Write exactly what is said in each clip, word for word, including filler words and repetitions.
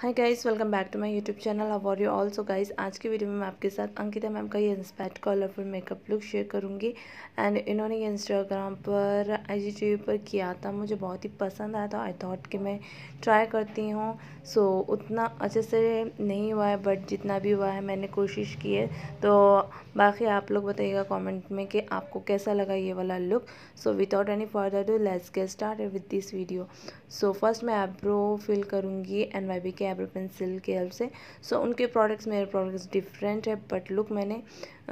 Hi guys, welcome back to my YouTube channel. How are you also guys. आज की video में मैं आपके साथ अंकिता मैम का ये inspired colourful makeup look share करूंगी। एंड इन्होंने ये इंस्टाग्राम पर आईजीटीवी पर किया था, मुझे बहुत ही पसंद आया था। आई थॉट कि मैं ट्राई करती हूँ। सो so, उतना अच्छे से नहीं हुआ है, बट जितना भी हुआ है मैंने कोशिश की है। तो बाकी आप लोग बताइएगा कमेंट में कि आपको कैसा लगा ये वाला look. So without any further do let's get started with this video. So first मैं आईब्रो फिल करूँगी एन वाई बी के आईब्रो पेंसिल के हेल्प से। सो so, उनके प्रोडक्ट्स मेरे प्रोडक्ट्स डिफरेंट है, बट लुक मैंने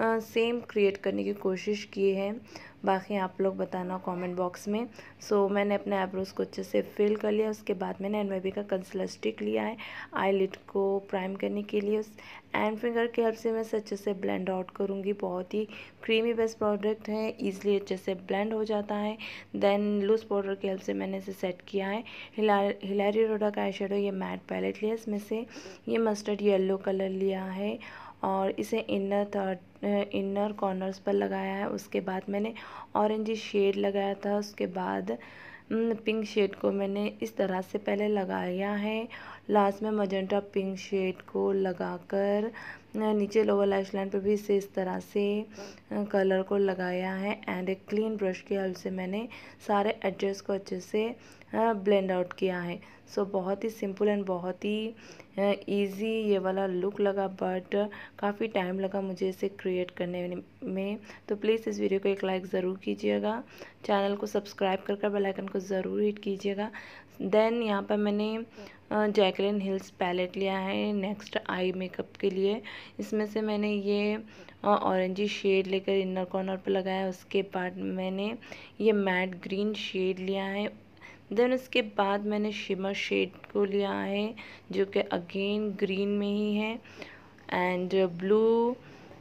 सेम क्रिएट करने की कोशिश की है। बाकी आप लोग बताना कमेंट बॉक्स में। सो so, मैंने अपने आईब्रोज़ को अच्छे से फिल कर लिया। उसके बाद मैंने एन वाई बी का कंसीलर स्टिक लिया है आई लिड को प्राइम करने के लिए। उस एंड फिंगर के हेल्प से मैं इसे अच्छे से ब्लेंड आउट करूँगी। बहुत ही क्रीमी बेस्ट प्रोडक्ट है, ईजिली अच्छे से ब्लेंड हो जाता है। देन लूज पाउडर की हेल्प से मैंने इसे सेट किया है। हिलारी रोडा का आई शेडो ये मैट पैलेट लिया, इसमें से ये मस्टर्ड येलो कलर लिया है और इसे इनर थर्ड इनर कॉर्नर्स पर लगाया है। उसके बाद मैंने ऑरेंज शेड लगाया था। उसके बाद पिंक शेड को मैंने इस तरह से पहले लगाया है। लास्ट में मजेंटा पिंक शेड को लगाकर नीचे लोअर लैश लाइन पर भी इसे इस तरह से कलर को लगाया है। एंड एक क्लीन ब्रश की हेल्प से मैंने सारे एडजस्ट को अच्छे से ब्लेंड आउट किया है। सो so, बहुत ही सिंपल एंड बहुत ही इजी ये वाला लुक लगा, बट काफ़ी टाइम लगा मुझे इसे क्रिएट करने में। तो प्लीज़ इस वीडियो को एक लाइक ज़रूर कीजिएगा, चैनल को सब्सक्राइब कर कर बेल आइकन को ज़रूर हिट कीजिएगा। देन यहाँ पर मैंने जैकलिन हिल्स पैलेट लिया है नेक्स्ट आई मेकअप के लिए। इसमें से मैंने ये ऑरेंजी शेड लेकर इनर कॉर्नर पर लगाया। उसके बाद मैंने ये मैट ग्रीन शेड लिया है। देन उसके बाद मैंने शिमर शेड को लिया है जो कि अगेन ग्रीन में ही है। And blue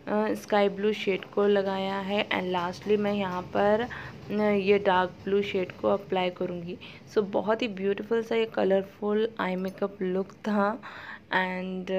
sky blue shade को लगाया है। एंड लास्टली मैं यहाँ पर ये डार्क ब्लू शेड को अप्लाई करूँगी। सो so, बहुत ही ब्यूटीफुल सा ये कलरफुल आई मेकअप लुक था। एंड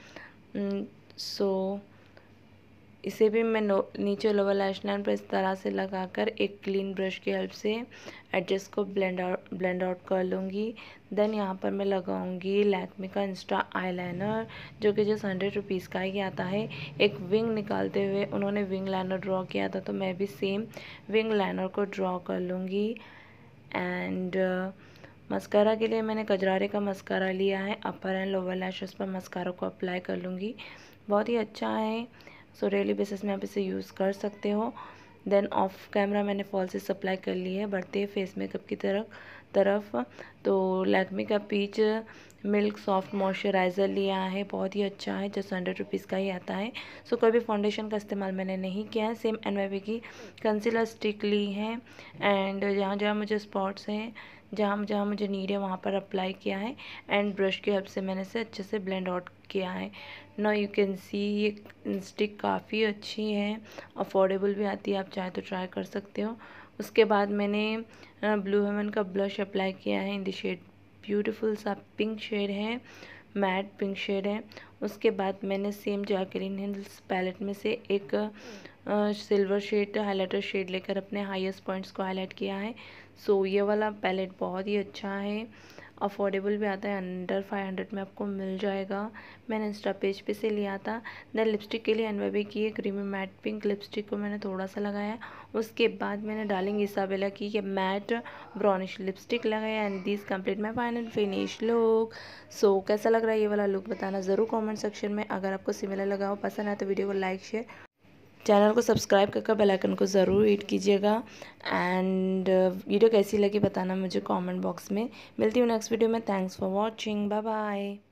सो इसे भी मैं नीचे लोअर लैश लाइन पर इस तरह से लगाकर एक क्लीन ब्रश की हेल्प से एडजस्ट को ब्लेंड आउट ब्लेंड आउट कर लूँगी। देन यहाँ पर मैं लगाऊंगी लैक्मे का इंस्टा आईलाइनर जो कि जस्ट हंड्रेड रुपीज़ का ही आता है। एक विंग निकालते हुए उन्होंने विंग लाइनर ड्रॉ किया था, तो मैं भी सेम विंग लाइनर को ड्रॉ कर लूँगी। एंड मस्कारा के लिए मैंने कजरारे का मस्कारा लिया है। अपर एंड लोअर लैशेस पर मस्कारा को अप्लाई कर लूँगी। बहुत ही अच्छा है, सो डेली बेसिस में आप इसे यूज़ कर सकते हो। देन ऑफ कैमरा मैंने फॉल्सिस अप्लाई कर ली है बढ़ते फेस मेकअप की तरफ तरफ तो लैक्मे का पीच मिल्क सॉफ्ट मॉइस्चराइज़र लिया है, बहुत ही अच्छा है, जस्ट हंड्रेड रुपीज़ का ही आता है। सो कोई भी फाउंडेशन का इस्तेमाल मैंने नहीं किया है। सेम एन वाई बी की कंसीलर स्टिक ली है। एंड जहाँ जहाँ मुझे स्पॉट्स हैं, जहाँ जहाँ मुझे नीड है वहाँ पर अप्लाई किया है। एंड ब्रश की हेल्प से मैंने इसे अच्छे से ब्लेंड आउट किया है। नाउ यू कैन सी ये स्टिक काफ़ी अच्छी है, अफोर्डेबल भी आती है, आप चाहे तो ट्राई कर सकते हो। उसके बाद मैंने ब्लू हेवन का ब्लश अप्लाई किया है इन द शेड ब्यूटीफुल सा पिंक शेड है, मैट पिंक शेड है। उसके बाद मैंने सेम जैकलिन हिल्स पैलेट में से एक सिल्वर शेड हाइलाइटर शेड लेकर अपने हाईएस्ट पॉइंट्स को हाईलाइट किया है। सो so, ये वाला पैलेट बहुत ही अच्छा है, अफोर्डेबल भी आता है, अंडर फाइव हंड्रेड में आपको मिल जाएगा। मैंने इंस्टा पेज पे से लिया था। देन लिपस्टिक के लिए एन वाई बी की एक क्रीमी मैट पिंक लिपस्टिक को मैंने थोड़ा सा लगाया। उसके बाद मैंने डार्लिंग इसाबेला की ये मैट ब्राउनिश लिपस्टिक लगाया। And this complete my final finish look. So कैसा लग रहा है ये वाला लुक बताना ज़रूर कमेंट सेक्शन में। अगर आपको सिमिलर लगा हो, पसंद आए तो वीडियो को लाइक शेयर, चैनल को सब्सक्राइब करके बेल आइकन को ज़रूर हिट कीजिएगा। एंड वीडियो कैसी लगी बताना मुझे कमेंट बॉक्स में। मिलती हूँ नेक्स्ट वीडियो में। Thanks for watching, bye bye.